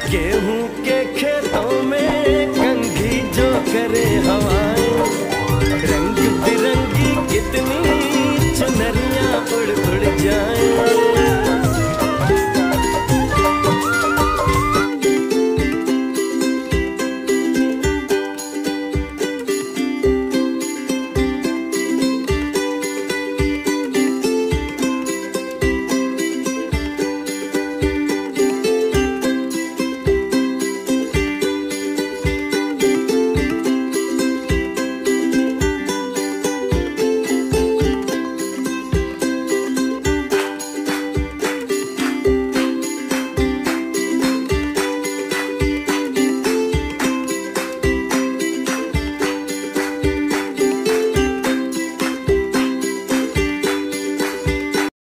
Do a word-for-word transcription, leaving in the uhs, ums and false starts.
गेहूं के खेतों में कंघी जो करे हवाएं, रंग बिरंगी कितनी